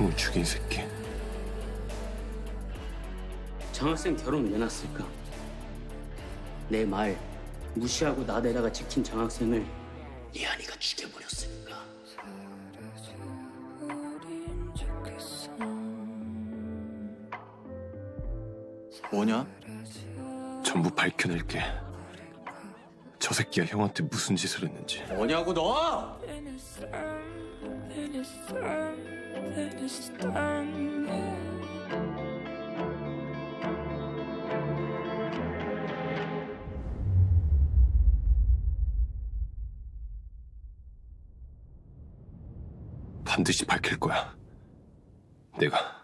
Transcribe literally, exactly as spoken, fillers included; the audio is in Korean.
형을 죽인 새끼. 장학생 결혼 왜 났을까? 내 말 무시하고 나대다가 지킨 장학생을 예한이가 죽여버렸으니까. 뭐냐? 전부 밝혀낼게. 저 새끼가 형한테 무슨 짓을 했는지. 뭐냐고 너! 반드시 밝힐 거야. 내가.